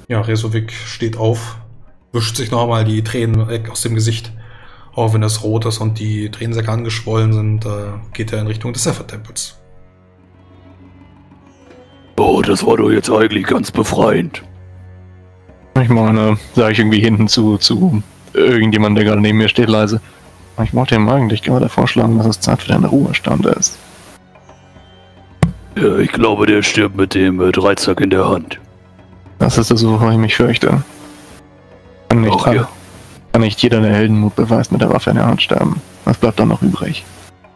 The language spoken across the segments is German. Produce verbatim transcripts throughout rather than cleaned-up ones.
Ja, Resovic steht auf, wischt sich noch einmal die Tränen weg aus dem Gesicht. Auch wenn es rot ist und die Tränensäcke angeschwollen sind, äh, geht er in Richtung des Sepher-Tempels. Oh, das war doch jetzt eigentlich ganz befreiend. Ich meine, sage ich irgendwie hinten zu, zu irgendjemandem, der gerade neben mir steht, leise. Ich wollte ihm eigentlich gerade vorschlagen, dass es Zeit für deinen Ruhestand ist. Ja, ich glaube, der stirbt mit dem äh, Dreizack in der Hand. Das ist es, wovor ich mich fürchte. Kann nicht, Ach, ja. kann nicht jeder, der Heldenmut beweist, mit der Waffe in der Hand sterben. Was bleibt dann noch übrig?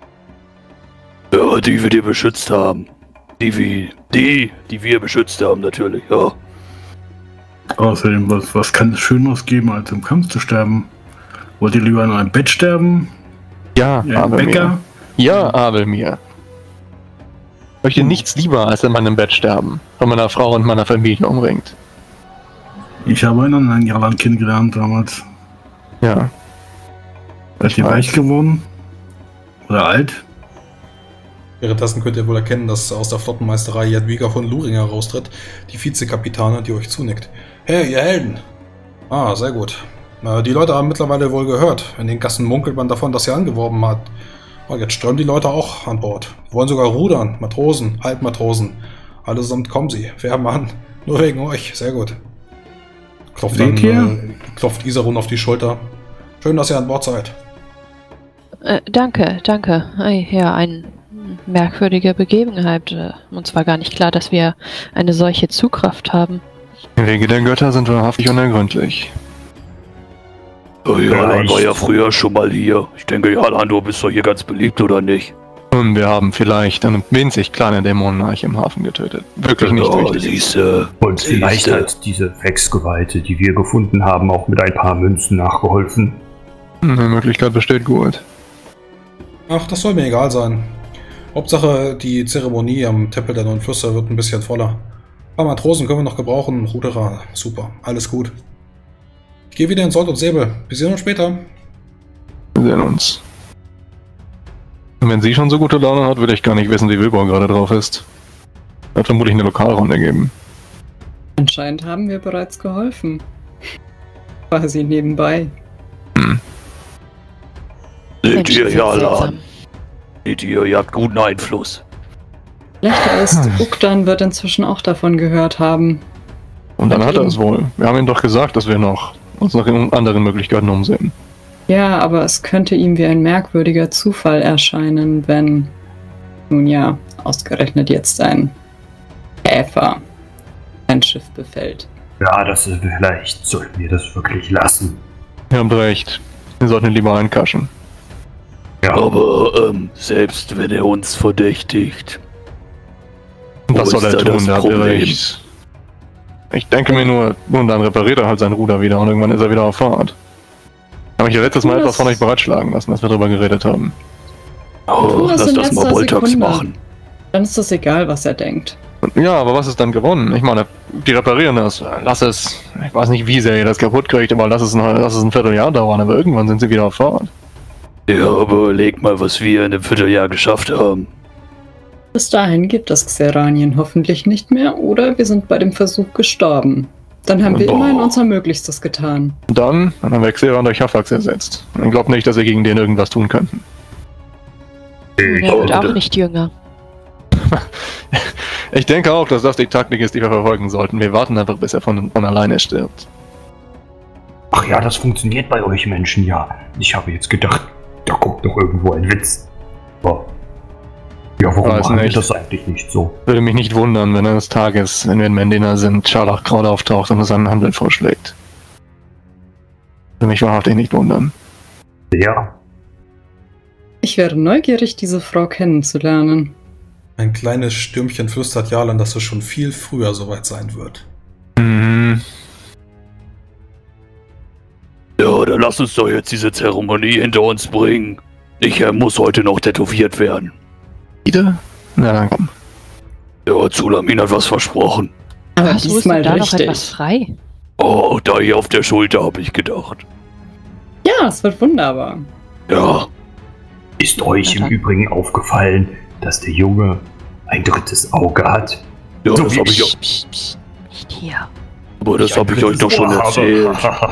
Ja, die wir dir beschützt haben. Die, wie, die, die wir beschützt haben, natürlich, ja. Außerdem, was, was kann es Schöneres geben, als im Kampf zu sterben? Wollt ihr lieber in einem Bett sterben? Ja, Ja, Abelmir. Bäcker? Ja, Abelmir. Ich möchte nichts lieber, als in meinem Bett sterben. Von meiner Frau und meiner Familie umringt. Ich habe einen anderen Jahrland kennengelernt damals. Ja. Seid ihr weiß. reich geworden? Oder alt? Währenddessen könnt ihr wohl erkennen, dass aus der Flottenmeisterei Jadwiga von Luhringer heraustritt, die Vizekapitane, die euch zunickt. Hey, ihr Helden! Ah, sehr gut. Na, die Leute haben mittlerweile wohl gehört. In den Gassen munkelt man davon, dass ihr angeworben habt. Und jetzt strömen die Leute auch an Bord. Die wollen sogar rudern, Matrosen, Halbmatrosen. Allesamt kommen sie, werben an. Nur wegen euch, sehr gut. Klopft, dann, äh, klopft Isarun auf die Schulter. Schön, dass ihr an Bord seid. Äh, danke, danke. Ei, ja, eine merkwürdige Begebenheit. Äh, uns war gar nicht klar, dass wir eine solche Zugkraft haben. Die Wege der Götter sind wahrhaftig unergründlich. Oh, Jalan war ja früher schon mal hier. Ich denke, Jalan, du bist doch hier ganz beliebt, oder nicht? Und wir haben vielleicht eine winzig kleine Dämonenarche im Hafen getötet. Wirklich nicht oh, wichtig. Siehste, Und vielleicht siehste. hat diese Wechsgeweihte, die wir gefunden haben, auch mit ein paar Münzen nachgeholfen. Eine Möglichkeit besteht gut. Ach, das soll mir egal sein. Hauptsache, die Zeremonie am Tempel der Neuen Flüsse wird ein bisschen voller. Ein paar Matrosen können wir noch gebrauchen, Ruderer, super, alles gut. Ich gehe wieder in Sold und Säbel. Wir sehen uns später. Wir sehen uns. Und wenn sie schon so gute Laune hat, würde ich gar nicht wissen, wie Wilbur gerade drauf ist. Wird vermutlich eine Lokalrunde geben. Anscheinend haben wir bereits geholfen. Quasi nebenbei. Hm. Seht Mensch, ihr, das ist Jalan? seltsam. Seht ihr, ihr habt guten Einfluss. Schlechter ist, Ukdan wird inzwischen auch davon gehört haben. Und dann hat er es wohl. Wir haben ihm doch gesagt, dass wir noch uns nach anderen Möglichkeiten umsehen. Ja, aber es könnte ihm wie ein merkwürdiger Zufall erscheinen, wenn, nun ja, ausgerechnet jetzt ein Käfer ein Schiff befällt. Ja, das ist vielleicht, sollten wir das wirklich lassen. Ihr habt recht. Wir sollten ihn lieber einkaschen. Ja, Aber, ähm, selbst wenn er uns verdächtigt. Und was Wo soll ist er da tun? das Der hat Problem? recht. Ich denke mir nur, nun dann repariert er halt seinen Ruder wieder und irgendwann ist er wieder auf Fahrt. Habe ich ja letztes Mal Das- etwas von euch beratschlagen lassen, als wir darüber geredet haben. Oh, Tu es lass in das mal letzter wolltags Sekunde. machen. Dann ist es egal, was er denkt. Und ja, aber was ist dann gewonnen? Ich meine, die reparieren das. Lass es, ich weiß nicht, wie sehr ihr das kaputt kriegt, aber lass es, ein, lass es ein Vierteljahr dauern, aber irgendwann sind sie wieder auf Fahrt. Ja, aber überleg mal, was wir in einem Vierteljahr geschafft haben. Bis dahin gibt es Xeranien hoffentlich nicht mehr oder wir sind bei dem Versuch gestorben. Dann haben wir Boah. immerhin unser Möglichstes getan. Und dann, dann haben wir Xeran durch Hafax ersetzt. Ich glaube nicht, dass wir gegen den irgendwas tun könnten. Und er wird auch nicht jünger. Ich denke auch, dass das die Taktik ist, die wir verfolgen sollten. Wir warten einfach, bis er von, von alleine stirbt. ach ja, das funktioniert bei euch Menschen, ja. Ich habe jetzt gedacht, da kommt doch irgendwo ein Witz. Aber, ja, warum Weiß machen wir nicht. das eigentlich nicht so? Würde mich nicht wundern, wenn eines Tages, wenn wir in Mendina sind, Scharlachkraut auftaucht und uns einen Handel vorschlägt. Würde mich wahrhaftig nicht wundern. Ja, Ich wäre neugierig, diese Frau kennenzulernen. Ein kleines Stürmchen flüstert Jalan, dass es schon viel früher soweit sein wird. Mhm. Ja, dann lass uns doch jetzt diese Zeremonie hinter uns bringen. Ich äh, muss heute noch tätowiert werden. Wieder? Na dann komm. Ja, Zulamin hat was versprochen. Aber Was, wo ist diesmal denn da noch etwas richtig. frei? Oh, da hier auf der Schulter, habe ich gedacht. Ja, es wird wunderbar. Ja, ist euch Na im dann. Übrigen aufgefallen, dass der Junge ein drittes Auge hat? ja So das wie habe ich auch. Psst, psst, psst. Nicht hier. Aber das habe ich euch doch schon erzählt.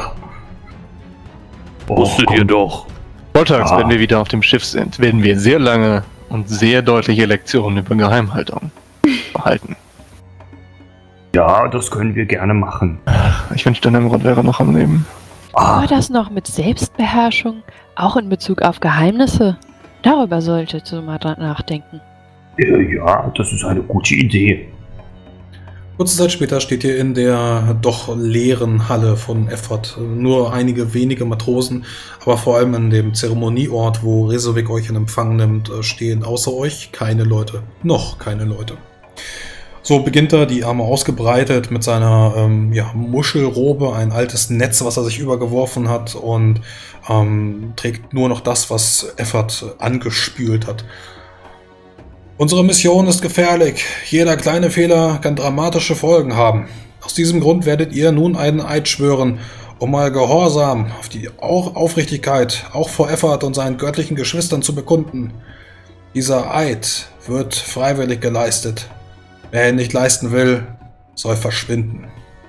Oh, Wusstet ihr doch. Voltax, Ah. wenn wir wieder auf dem Schiff sind, werden wir sehr lange und sehr deutliche Lektionen über Geheimhaltung behalten. Ja, das können wir gerne machen. Ich wünschte, Nimrod wäre noch am Leben. Ah, War das noch mit Selbstbeherrschung? Auch in Bezug auf Geheimnisse? Darüber solltet ihr mal dran nachdenken. äh, ja, das ist eine gute Idee. Kurze Zeit später steht ihr in der doch leeren Halle von Effort. Nur einige wenige Matrosen, aber vor allem in dem Zeremonieort, wo Rezovic euch in Empfang nimmt, stehen außer euch keine Leute. Noch keine Leute. So beginnt er, die Arme ausgebreitet, mit seiner ähm, ja, Muschelrobe, ein altes Netz, was er sich übergeworfen hat, und ähm, trägt nur noch das, was Effort angespült hat. Unsere Mission ist gefährlich. Jeder kleine Fehler kann dramatische Folgen haben. Aus diesem Grund werdet ihr nun einen Eid schwören, um mal Gehorsam auf die auch Aufrichtigkeit, auch vor Effort und seinen göttlichen Geschwistern zu bekunden. Dieser Eid wird freiwillig geleistet. Wer ihn nicht leisten will, soll verschwinden.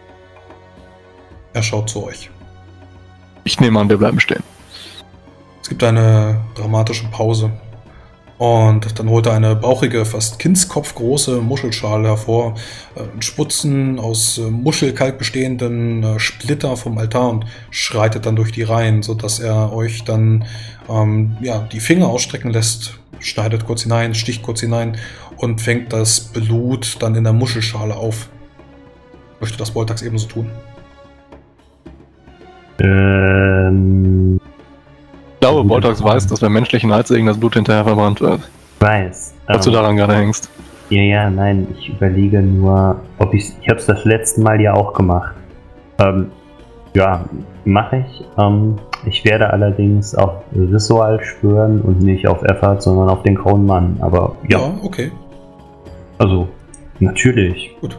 Er schaut zu euch. Ich nehme an, wir bleiben stehen. Es gibt eine dramatische Pause. Und dann holt er eine bauchige, fast kindskopfgroße Muschelschale hervor, einen Sputzen aus Muschelkalk bestehenden äh, Splitter vom Altar und schreitet dann durch die Reihen, sodass er euch dann ähm, ja, die Finger ausstrecken lässt, schneidet kurz hinein, sticht kurz hinein und fängt das Blut dann in der Muschelschale auf. Möchte das Voltax ebenso tun? Ähm, Ich glaube, Voltax weiß, dass beim menschlichen Halssägen das Blut hinterher verbrannt wird. weiß. Falls du ähm, daran gerade hängst. Ja, ja, nein, ich überlege nur, ob ich ich habe es das letzte Mal ja auch gemacht. Ähm, ja, mache ich. Ähm, ich werde allerdings auf Visual schwören und nicht auf Effort, sondern auf den grauen Mann. Aber ja, Ja, okay. also natürlich. Gut.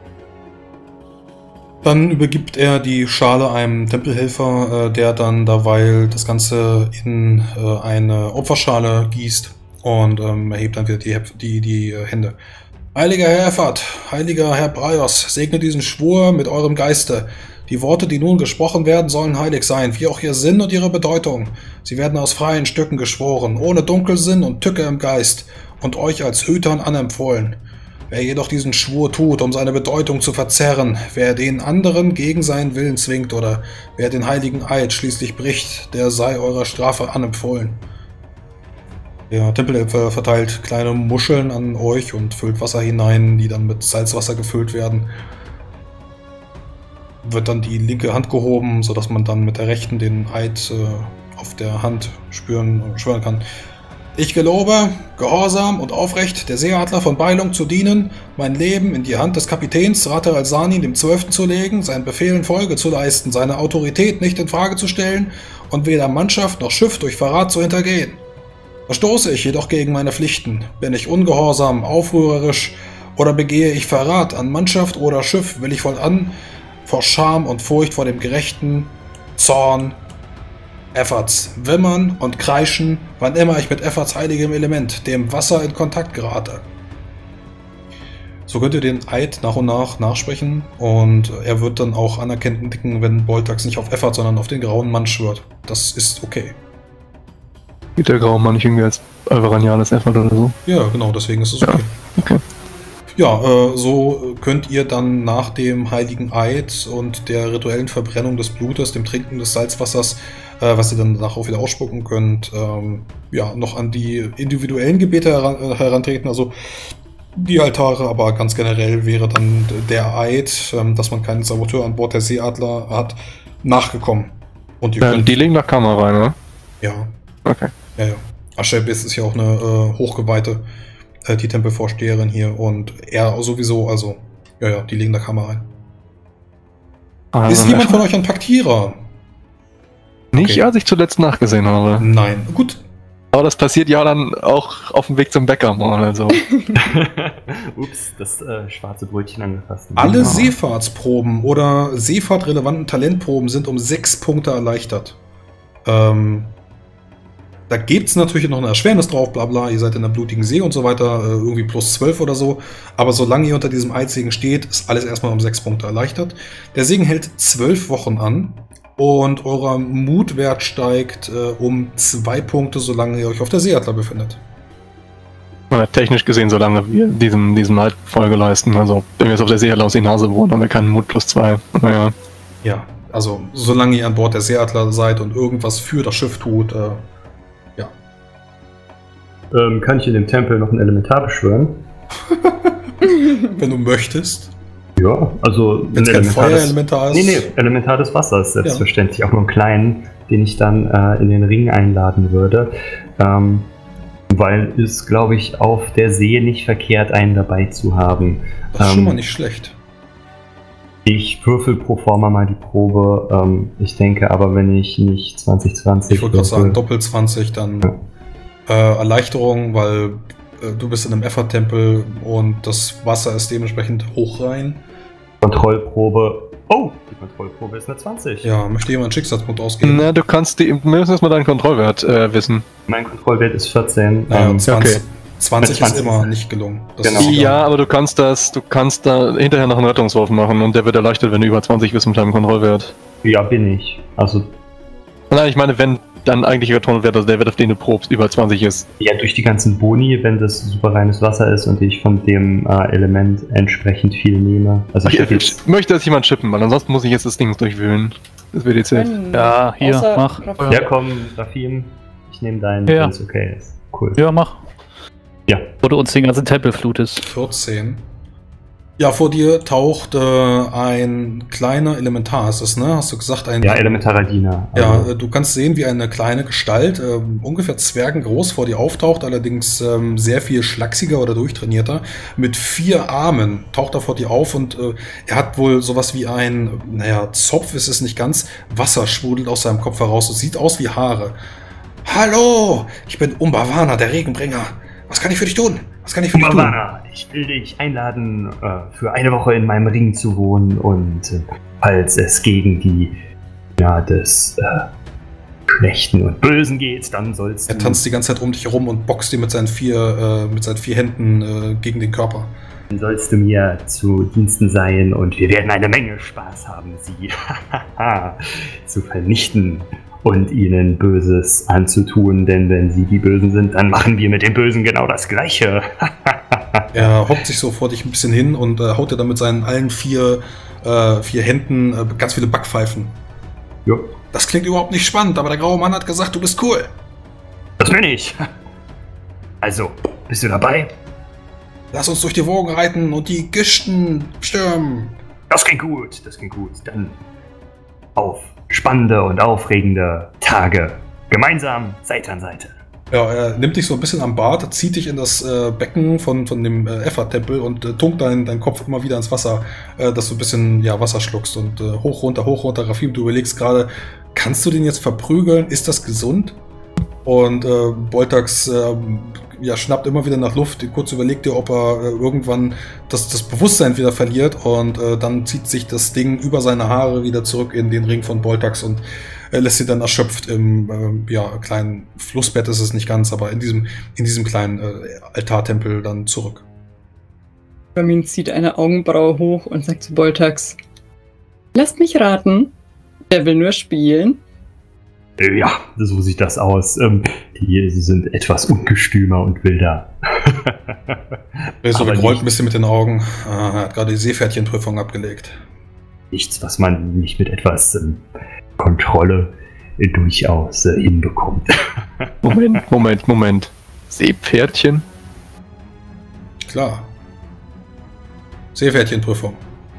Dann übergibt er die Schale einem Tempelhelfer, äh, der dann derweil das Ganze in äh, eine Opferschale gießt und ähm, erhebt dann wieder die, die, die äh, Hände. Heiliger Herr Effort, heiliger Herr Braios, segne diesen Schwur mit eurem Geiste. Die Worte, die nun gesprochen werden, sollen heilig sein, wie auch ihr Sinn und ihre Bedeutung. Sie werden aus freien Stücken geschworen, ohne Dunkelsinn und Tücke im Geist und euch als Hütern anempfohlen. Wer jedoch diesen Schwur tut, um seine Bedeutung zu verzerren, wer den anderen gegen seinen Willen zwingt oder wer den heiligen Eid schließlich bricht, der sei eurer Strafe anempfohlen. Der Tempelhelfer verteilt kleine Muscheln an euch und füllt Wasser hinein, die dann mit Salzwasser gefüllt werden. Wird dann die linke Hand gehoben, sodass man dann mit der rechten den Eid äh, auf der Hand spüren, schwören kann. Ich gelobe, gehorsam und aufrecht der Seeadler von Beilung zu dienen, mein Leben in die Hand des Kapitäns Rater al-Sani dem Zwölften zu legen, seinen Befehlen Folge zu leisten, seine Autorität nicht in Frage zu stellen und weder Mannschaft noch Schiff durch Verrat zu hintergehen. Verstoße ich jedoch gegen meine Pflichten, bin ich ungehorsam, aufrührerisch oder begehe ich Verrat an Mannschaft oder Schiff, will ich voll an vor Scham und Furcht vor dem gerechten Zorn Efforts wimmern und kreischen, wann immer ich mit Efforts heiligem Element, dem Wasser, in Kontakt gerate. So könnt ihr den Eid nach und nach nachsprechen und er wird dann auch anerkennend nicken, wenn Voltax nicht auf Effort, sondern auf den grauen Mann schwört. Das ist okay. Geht der graue Mann nicht irgendwie als Alvaranianes Effort oder so? Ja, genau, deswegen ist es okay. Okay. Ja, äh, so könnt ihr dann nach dem heiligen Eid und der rituellen Verbrennung des Blutes, dem Trinken des Salzwassers, äh, was ihr dann danach auch wieder ausspucken könnt, ähm, ja, noch an die individuellen Gebete heran, äh, herantreten, also die Altare, aber ganz generell wäre dann der Eid, ähm, dass man keinen Saboteur an Bord der Seeadler hat, nachgekommen. Und ihr Ja, könnt, die legen nach Kamera rein, ne? ja, Okay. ja, ja. Aschebis ist ja auch eine äh, hochgeweihte, äh, die Tempelvorsteherin hier und er sowieso, also, ja, ja, die legen da Kamera rein. Also Ist jemand von euch ein Paktierer? Nicht, Okay. als ich zuletzt nachgesehen habe. Nein. Gut. Aber das passiert ja dann auch auf dem Weg zum Bäcker mal. Also. Ups, das äh, schwarze Brötchen angefasst. Alle Ja. Seefahrtsproben oder seefahrtrelevanten Talentproben sind um sechs Punkte erleichtert. Ähm, Da gibt es natürlich noch eine Erschwernis drauf, bla bla, ihr seid in der blutigen See und so weiter, äh, irgendwie plus zwölf oder so. Aber solange ihr unter diesem Eidssegen steht, ist alles erstmal um sechs Punkte erleichtert. Der Segen hält zwölf Wochen an und euer Mutwert steigt äh, um zwei Punkte, solange ihr euch auf der Seeadler befindet. Ja, technisch gesehen, solange wir diesem, diesem Halt Folge leisten. Also, wenn wir jetzt auf der Seeadler aus die Nase bohren, haben wir keinen Mut plus zwei. Naja. Ja, also solange ihr an Bord der Seeadler seid und irgendwas für das Schiff tut, äh, ja. Ähm, kann ich in dem Tempel noch ein Elementar beschwören? Wenn du möchtest. Ja, also... Wenn es kein Feuerelementar ist. Nee, nee, Elementar des Wassers, selbstverständlich. Ja. Auch nur einen kleinen, den ich dann äh, in den Ring einladen würde. Ähm, weil es, glaube ich, auf der See nicht verkehrt, einen dabei zu haben. Das ist ähm, schon mal nicht schlecht. Ich würfel pro forma mal die Probe. Ähm, ich denke aber, wenn ich nicht zwanzig zwanzig... Ich wollte gerade sagen, Doppel zwanzig, dann ja. äh, Erleichterung, weil äh, du bist in einem Effort-Tempel und das Wasser ist dementsprechend hoch rein. Kontrollprobe. Oh, die Kontrollprobe ist eine zwanzig. Ja, möchte jemand einen Schicksalspunkt ausgeben? Na, du kannst die, wir müssen erstmal deinen Kontrollwert äh, wissen. Mein Kontrollwert ist vierzehn. Naja, ähm, zwanzig, okay. zwanzig, zwanzig ist immer nicht gelungen. Das Genau. ist egal. Ja, aber du kannst das, du kannst da hinterher noch einen Rettungswurf machen und der wird erleichtert, wenn du über zwanzig bist mit deinem Kontrollwert. Ja, bin ich. Also, Nein, ich meine, wenn dein eigentlicher Kontrollwert, also der Wert, auf den du probst, über zwanzig ist. ja, durch die ganzen Boni, wenn das super reines Wasser ist und ich von dem äh, Element entsprechend viel nehme. Also, ich Ich, jetzt, ich möchte, dass jemand chippen, weil ansonsten muss ich jetzt das Ding durchwühlen. Das wird jetzt jetzt. Wenn- Ja, hier, außer mach. Raphael- ja, komm, Rafim, ich nehme deinen, Ja. wenn es okay ist. Cool. Ja, mach. Ja. Wo du uns den ganzen Tempel flutest. vierzehn. Ja, vor dir taucht äh, ein kleiner Elementar, ist es, ne? Hast du gesagt, ein... Ja, elementarer Diener. Ja, Also, äh, du kannst sehen, wie eine kleine Gestalt, äh, ungefähr zwergengroß, vor dir auftaucht, allerdings ähm, sehr viel schlachsiger oder durchtrainierter. Mit vier Armen taucht er vor dir auf und äh, er hat wohl sowas wie ein, naja, Zopf ist es nicht ganz, Wasser sprudelt aus seinem Kopf heraus. Es sieht aus wie Haare. Hallo, ich bin Umbavana, der Regenbringer. Was kann ich für dich tun? Was kann ich für dich tun? Umbavana, ich will dich einladen, äh, für eine Woche in meinem Ring zu wohnen und äh, falls es gegen die ja, des äh, Schlechten und Bösen geht, dann sollst du... Er tanzt die ganze Zeit um dich herum und boxt dir mit seinen vier, äh, mit seinen vier Händen äh, gegen den Körper. Dann sollst du mir zu Diensten sein und wir werden eine Menge Spaß haben, sie zu vernichten und ihnen Böses anzutun, denn wenn sie die Bösen sind, dann machen wir mit den Bösen genau das Gleiche. Er hockt sich so vor dich ein bisschen hin und äh, haut dir dann mit seinen allen vier, äh, vier Händen äh, ganz viele Backpfeifen. Jo, Das klingt überhaupt nicht spannend, aber der graue Mann hat gesagt, du bist cool. das bin ich. Also, bist du dabei? Lass uns durch die Wogen reiten und die Gischten stürmen. Das klingt gut, das klingt gut. Dann auf spannende und aufregende Tage. Gemeinsam, Seite an Seite. Ja, er nimmt dich so ein bisschen am Bart, zieht dich in das äh, Becken von, von dem äh, Effort-Tempel und äh, tunkt deinen dein Kopf immer wieder ins Wasser, äh, dass du ein bisschen ja, Wasser schluckst und äh, hoch, runter, hoch, runter. Rafim, du überlegst gerade, kannst du den jetzt verprügeln? Ist das gesund? Und äh, Boltax äh, ja, schnappt immer wieder nach Luft, kurz überlegt dir, ob er äh, irgendwann das, das Bewusstsein wieder verliert und äh, dann zieht sich das Ding über seine Haare wieder zurück in den Ring von Boltax und äh, lässt sie dann erschöpft im äh, ja, kleinen Flussbett, ist es nicht ganz, aber in diesem, in diesem kleinen äh, Altartempel dann zurück. Ramin zieht eine Augenbraue hoch und sagt zu Boltax: Lasst mich raten, der will nur spielen. Ja, so sieht das aus. Ähm, die sind etwas ungestümer und wilder. Rezo Aber rollt nicht- ein bisschen mit den Augen. Äh, er hat gerade die Seepferdchenprüfung abgelegt. Nichts, was man nicht mit etwas ähm, Kontrolle äh, durchaus äh, hinbekommt. Moment, Moment, Moment. Seepferdchen? Klar. Seepferdchenprüfung.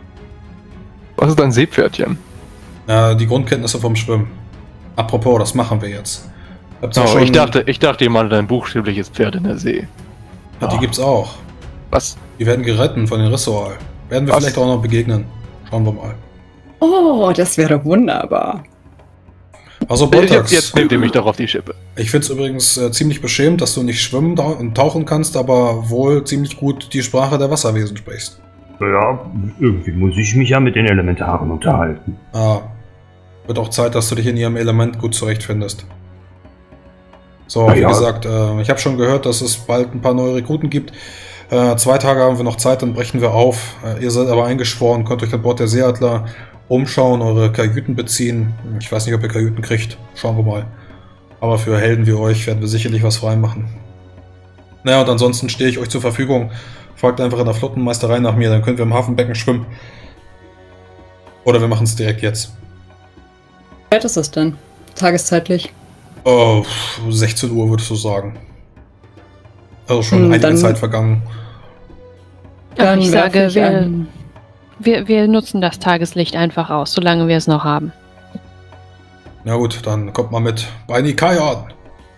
Was ist ein Seepferdchen? Äh, die Grundkenntnisse vom Schwimmen. Apropos, das machen wir jetzt. Habt ihr Oh, schon- ich dachte, ich dachte, ihr meint ein buchstäbliches Pferd in der See. Ja, die gibt's auch. Was? Die werden geritten von den Rissoal. Werden wir Was? vielleicht auch noch begegnen. Schauen wir mal. Oh, das wäre wunderbar. Also Jetzt, Boltax, jetzt nehmt ihr mich doch auf die Schippe. ich find's übrigens äh, ziemlich beschämend, dass du nicht schwimmen da- und tauchen kannst, aber wohl ziemlich gut die Sprache der Wasserwesen sprichst. Ja, irgendwie muss ich mich ja mit den Elementaren unterhalten. Ah, wird auch Zeit, dass du dich in ihrem Element gut zurechtfindest. So, Na wie ja. gesagt, äh, ich habe schon gehört, dass es bald ein paar neue Rekruten gibt. Äh, zwei Tage haben wir noch Zeit, dann brechen wir auf. Äh, ihr seid aber eingeschworen, könnt euch an Bord der Seeadler umschauen, eure Kajüten beziehen. Ich weiß nicht, ob ihr Kajüten kriegt. Schauen wir mal. Aber für Helden wie euch werden wir sicherlich was freimachen. Naja, und ansonsten stehe ich euch zur Verfügung. Fragt einfach in der Flottenmeisterei nach mir, dann können wir im Hafenbecken schwimmen. Oder wir machen es direkt jetzt. Wie spät ist das denn? Tageszeitlich? Oh, sechzehn Uhr würdest du sagen. Also schon Hm, einige dann- Zeit vergangen. Ach, Dann ich werfe sage, ich wir, ein- wir, wir nutzen das Tageslicht einfach aus, solange wir es noch haben. Na gut, dann kommt mal mit bei Nikaia.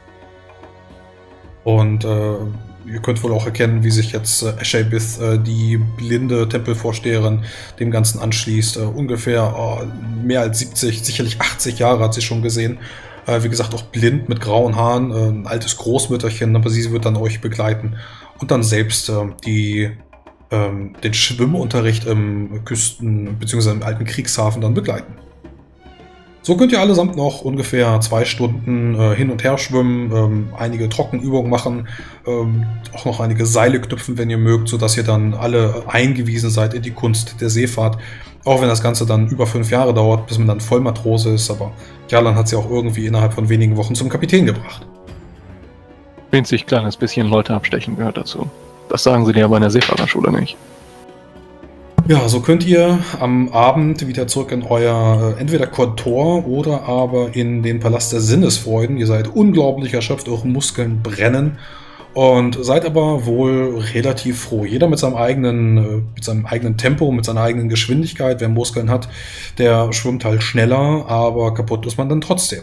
Und äh, ihr könnt wohl auch erkennen, wie sich jetzt äh, Eshabith, äh, die blinde Tempelvorsteherin, dem Ganzen anschließt. Äh, ungefähr oh, mehr als siebzig, sicherlich achtzig Jahre hat sie schon gesehen. Äh, wie gesagt, auch blind mit grauen Haaren, äh, ein altes Großmütterchen, aber sie wird dann euch begleiten. Und dann selbst äh, die, ähm, den Schwimmunterricht im Küsten- bzw. im alten Kriegshafen dann begleiten. So könnt ihr allesamt noch ungefähr zwei Stunden äh, hin und her schwimmen, ähm, einige Trockenübungen machen, ähm, auch noch einige Seile knüpfen, wenn ihr mögt, sodass ihr dann alle eingewiesen seid in die Kunst der Seefahrt. Auch wenn das Ganze dann über fünf Jahre dauert, bis man dann Vollmatrose ist, aber Jalan hat sie auch irgendwie innerhalb von wenigen Wochen zum Kapitän gebracht. Winzig kleines bisschen Leute abstechen gehört dazu. Das sagen sie dir aber in der Seefahrerschule nicht. Ja, so könnt ihr am Abend wieder zurück in euer äh, entweder Kontor oder aber in den Palast der Sinnesfreuden. Ihr seid unglaublich erschöpft, eure Muskeln brennen und seid aber wohl relativ froh. Jeder mit seinem eigenen, äh, mit seinem eigenen Tempo, mit seiner eigenen Geschwindigkeit. Wer Muskeln hat, der schwimmt halt schneller, aber kaputt ist man dann trotzdem.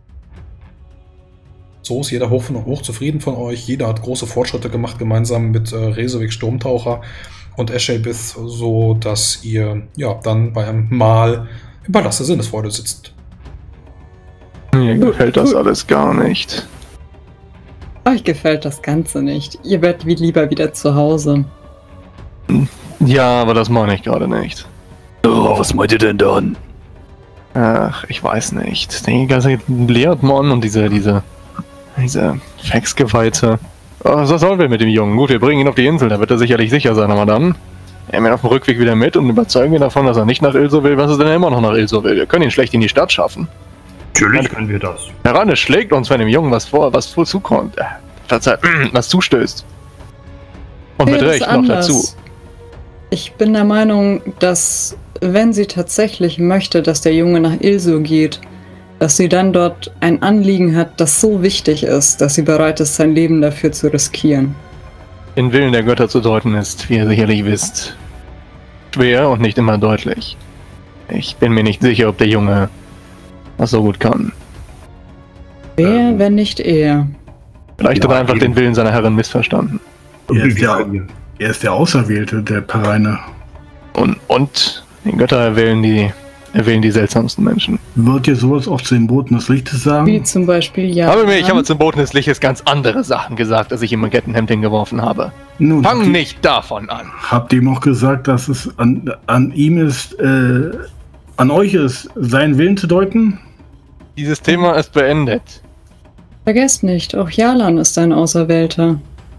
So ist jeder hoch, hoch zufrieden von euch. Jeder hat große Fortschritte gemacht, gemeinsam mit äh, Resevik Sturmtaucher und Eshabith, so dass ihr ja dann bei einem Mahl im Palast der Sinnesfreude sitzt. Mir gefällt das alles gar nicht. Euch gefällt das Ganze nicht. Ihr werdet wie lieber wieder zu Hause. Ja, aber das meine ich gerade nicht. Oh, was meint ihr denn dann? Ach, ich weiß nicht. Die ganze Lehrtmann und diese, diese, diese Faxgeweihte. Oh, was sollen wir mit dem Jungen? Gut, wir bringen ihn auf die Insel, da wird er sicherlich sicher sein, aber dann nehmen wir ihn auf dem Rückweg wieder mit und überzeugen ihn davon, dass er nicht nach Ilso will, was er denn immer noch nach Ilso will. Wir können ihn schlecht in die Stadt schaffen. Natürlich können wir das. Heran, es schlägt uns, wenn dem Jungen was vor, was vor zukommt. Äh, Verzeih, was zustößt. Und Hey, mit das Recht ist noch anders. dazu. Ich bin der Meinung, dass wenn sie tatsächlich möchte, dass der Junge nach Ilso geht, dass sie dann dort ein Anliegen hat, das so wichtig ist, dass sie bereit ist, sein Leben dafür zu riskieren. Den Willen der Götter zu deuten ist, wie ihr sicherlich wisst, schwer und nicht immer deutlich. Ich bin mir nicht sicher, ob der Junge das so gut kann. Wer, Ähm, wenn nicht er? Vielleicht Ja, hat er einfach eben. den Willen seiner Herren missverstanden. Er ist, Wir der, können- er ist der Auserwählte, der Pereine. Und, und die Götter erwählen die, erwählen die seltsamsten Menschen. Wird ihr sowas auch zu den Boten des Lichtes Wie sagen? zum Beispiel ja. Aber mir, ich habe zum Boten des Lichtes ganz andere Sachen gesagt, als ich ihm ein Kettenhemd hingeworfen habe. Nun, habt Fang ihr- nicht davon an. Habt ihr ihm auch gesagt, dass es an, an ihm ist, äh, an euch ist, seinen Willen zu deuten? Dieses Thema ist beendet. Vergesst nicht, auch Jalan ist ein Auserwählter.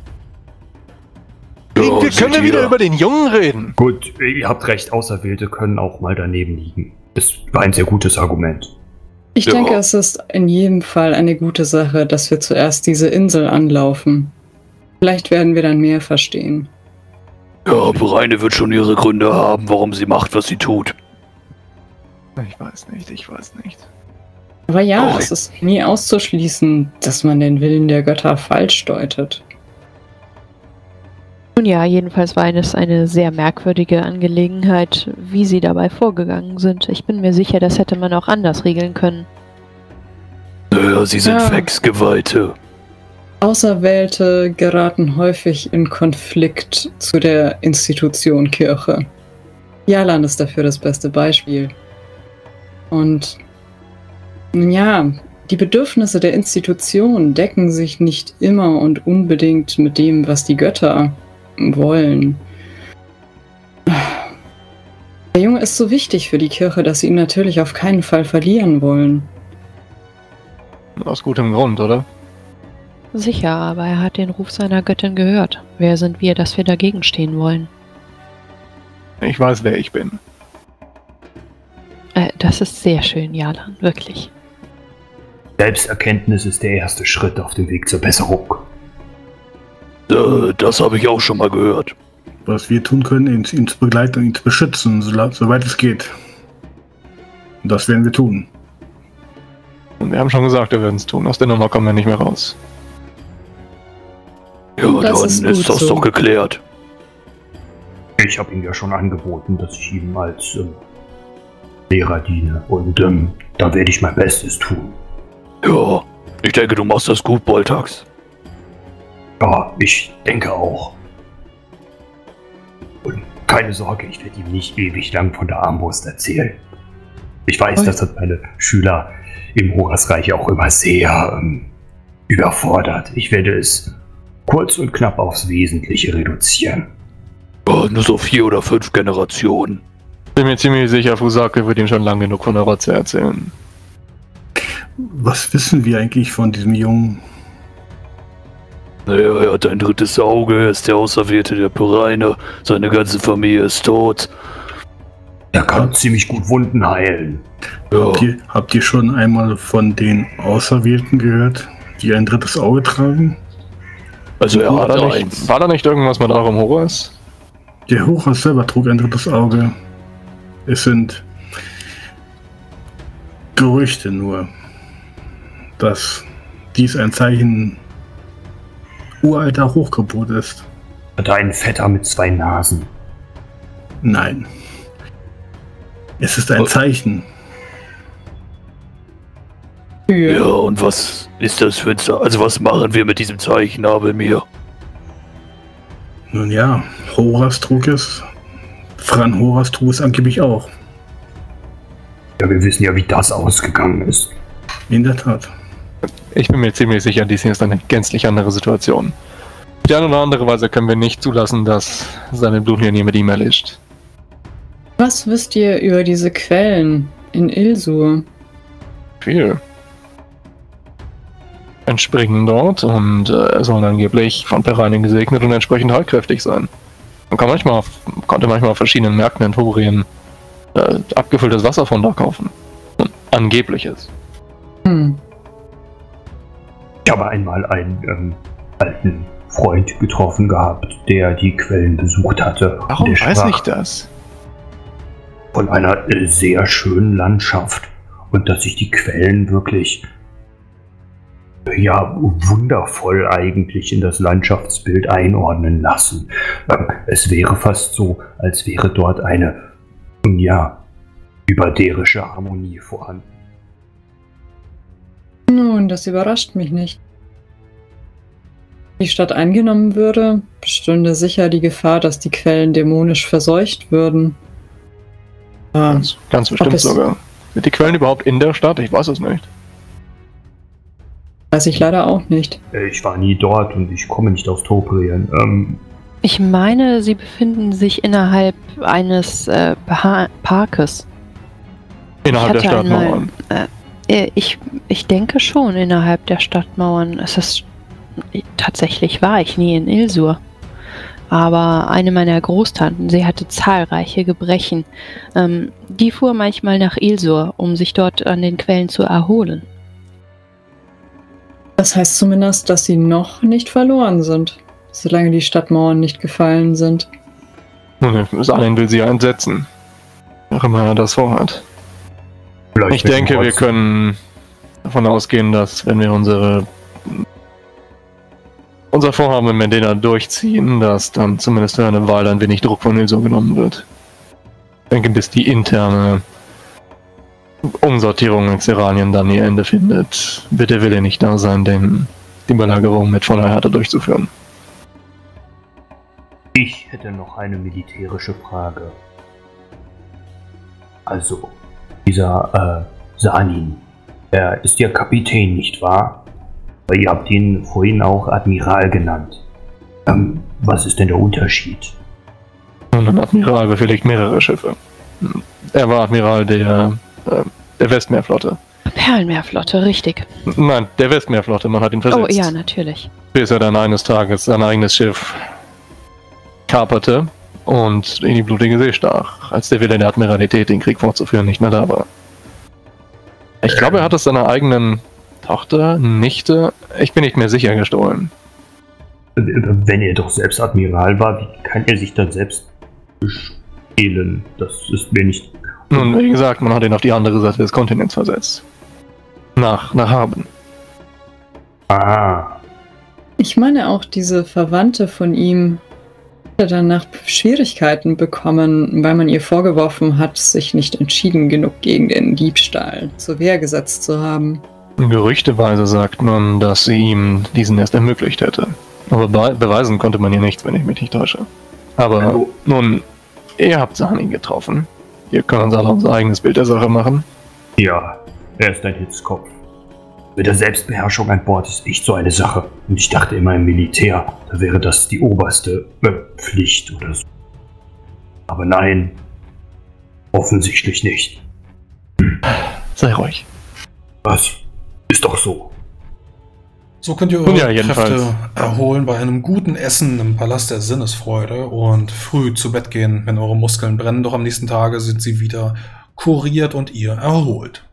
Ja, wir seht können wir wieder ihr. über den Jungen reden. Gut, ihr habt recht, Auserwählte können auch mal daneben liegen. Das war ein sehr gutes Argument. Ich Ja. denke, es ist in jedem Fall eine gute Sache, dass wir zuerst diese Insel anlaufen. Vielleicht werden wir dann mehr verstehen. Ja, Pereine wird schon ihre Gründe haben, warum sie macht, was sie tut. Ich weiß nicht, ich weiß nicht. Aber ja, Oh. es ist nie auszuschließen, dass man den Willen der Götter falsch deutet. Nun ja, jedenfalls war es eine sehr merkwürdige Angelegenheit, wie sie dabei vorgegangen sind. Ich bin mir sicher, das hätte man auch anders regeln können. Naja, sie sind Ja. Faxgeweihte. Auserwählte geraten häufig in Konflikt zu der Institution Kirche. Jalan ist dafür das beste Beispiel. Und nun ja, die Bedürfnisse der Institution decken sich nicht immer und unbedingt mit dem, was die Götter wollen. Der Junge ist so wichtig für die Kirche, dass sie ihn natürlich auf keinen Fall verlieren wollen. Aus gutem Grund, oder? Sicher, aber er hat den Ruf seiner Göttin gehört. Wer sind wir, dass wir dagegen stehen wollen? Ich weiß, wer ich bin. Äh, das ist sehr schön, Jalan, wirklich. Selbsterkenntnis ist der erste Schritt auf dem Weg zur Besserung. Äh, das habe ich auch schon mal gehört. Was wir tun können, ihn, ihn zu begleiten und ihn zu beschützen, so, soweit es geht. Und das werden wir tun. Und wir haben schon gesagt, wir werden es tun. Aus der Nummer kommen wir nicht mehr raus. Ja, Das dann ist ist, gut das so. doch geklärt. Ich habe ihm ja schon angeboten, dass ich ihm als ähm, Lehrer diene. Und ähm, da werde ich mein Bestes tun. Ja, ich denke, du machst das gut, Boltax. Ja, ich denke auch. Und keine Sorge, ich werde ihm nicht ewig lang von der Armbrust erzählen. Ich weiß, Okay. das hat meine Schüler im Horasreich auch immer sehr ähm, überfordert. Ich werde es kurz und knapp aufs Wesentliche reduzieren. Ja, nur so vier oder fünf Generationen. Bin mir ziemlich sicher, Fusake wird ihm schon lange genug von der Rotze erzählen. Was wissen wir eigentlich von diesem Jungen? Naja, er hat ein drittes Auge, er ist der Auserwählte der Pereine, seine ganze Familie ist tot. Er kann ziemlich gut Wunden heilen. Ja, Habt ihr, habt ihr schon einmal von den Auserwählten gehört, die ein drittes Auge tragen? also er War hat da, eins. nicht, war da nicht irgendwas mit eurem Horus? Der Horas selber trug ein drittes Auge. Es sind Gerüchte nur, dass dies ein Zeichen uralter Hochgeburt ist. Hat einen Vetter mit zwei Nasen. Nein. Es ist ein Zeichen. Für Ja, und was ist das für ein Zeichen? Also was machen wir mit diesem Zeichen, Abelmir? Nun ja, Horas trug es. Fran Horas trug es angeblich auch. Ja, wir wissen ja, wie das ausgegangen ist. In der Tat. Ich bin mir ziemlich sicher, dies hier ist eine gänzlich andere Situation. Auf die eine oder andere Weise können wir nicht zulassen, dass seine Blutlinie mit ihm erlischt. Was wisst ihr über diese Quellen in Ilsur? Viel. Entspringen dort und äh, sollen angeblich von Pereine gesegnet und entsprechend heilkräftig sein. Man kann manchmal, auf- konnte manchmal auf verschiedenen Märkten in Torien äh, abgefülltes Wasser von da kaufen. Und angebliches. Hm. Ich habe einmal einen ähm, alten Freund getroffen gehabt, der die Quellen besucht hatte. Warum der weiß sprach ich das? von einer äh, sehr schönen Landschaft und dass sich die Quellen wirklich äh, ja wundervoll eigentlich in das Landschaftsbild einordnen lassen. Ähm, es wäre fast so, als wäre dort eine ja überderische Harmonie vorhanden. Nun, das überrascht mich nicht. Wenn die Stadt eingenommen würde, bestünde sicher die Gefahr, dass die Quellen dämonisch verseucht würden. Ah, Ganz, ganz bestimmt es- sogar. Sind die Quellen überhaupt in der Stadt? Ich weiß es nicht. weiß ich leider auch nicht. Äh, Ich war nie dort und ich komme nicht aus Toprien. Ähm, Ich meine, sie befinden sich innerhalb eines äh, pa Parkes. Innerhalb der Ich hatte einmal- Stadtmauern. Äh, Ich, ich denke schon innerhalb der Stadtmauern. Es ist tatsächlich war ich nie in Ilsur. Aber eine meiner Großtanten, sie hatte zahlreiche Gebrechen. Ähm, die fuhr manchmal nach Ilsur, um sich dort an den Quellen zu erholen. Das heißt zumindest, dass sie noch nicht verloren sind, solange die Stadtmauern nicht gefallen sind. Nun, Salin will sie ja entsetzen. Auch immer er das vorhat. vielleicht Ich mit dem denke, wir Kreuz- können davon ausgehen, dass wenn wir unsere unser Vorhaben in Medina durchziehen, dass dann zumindest für eine Weile ein wenig Druck von Ilsur genommen wird. Ich denke, bis die interne Umsortierung in Xeranien dann ihr Ende findet, wird der Wille nicht da sein, den, die Belagerung mit voller Härte durchzuführen. Ich hätte noch eine militärische Frage. Also, dieser äh, Sanin, er ist ja Kapitän, nicht wahr? Aber ihr habt ihn vorhin auch Admiral genannt. Ähm, was ist denn der Unterschied? Und ein Admiral befehligt mehrere Schiffe. Er war Admiral der, äh, der Westmeerflotte. Perlenmeerflotte, richtig. Nein, der Westmeerflotte, man hat ihn versetzt. Oh ja, natürlich. Bis er dann eines Tages sein eigenes Schiff kaperte und in die blutige See stach, als der Wille der Admiralität, den Krieg fortzuführen, nicht mehr da war. Ich glaube, er hat es seiner eigenen Tochter, Nichte, ich bin nicht mehr sicher, gestohlen. Wenn er doch selbst Admiral war, wie kann er sich dann selbst bestehlen? Das ist mir nicht... Nun, wie gesagt, man hat ihn auf die andere Seite des Kontinents versetzt. Nach, nach Haben. Ah. Ich meine auch, diese Verwandte von ihm hat danach Schwierigkeiten bekommen, weil man ihr vorgeworfen hat, sich nicht entschieden genug gegen den Diebstahl zur Wehr gesetzt zu haben. Gerüchteweise sagt man, dass sie ihm diesen erst ermöglicht hätte. Aber be beweisen konnte man ihr nichts, wenn ich mich nicht täusche. Aber Oh. nun, ihr habt Sani getroffen. Wir können uns alle unser eigenes Bild der Sache machen. Ja, er ist ein Hitzkopf. Mit der Selbstbeherrschung an Bord ist echt so eine Sache. Und ich dachte immer im Militär, da wäre das die oberste äh, Pflicht oder so. Aber nein, offensichtlich nicht. Sei ruhig. Was? Ist doch so. So könnt ihr eure Ja, jedenfalls. Kräfte erholen bei einem guten Essen im Palast der Sinnesfreude und früh zu Bett gehen, wenn eure Muskeln brennen. Doch am nächsten Tage sind sie wieder kuriert und ihr erholt.